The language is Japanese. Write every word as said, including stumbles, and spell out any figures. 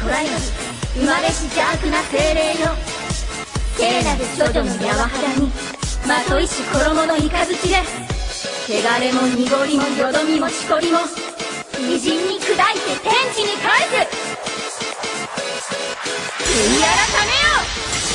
虎より生まれし邪悪な精霊よ。聖なる処女の柔肌にまといし衣の雷で、汚れも濁りもよどみもしこりも微塵に砕いて天地に返す。悔い改めよ。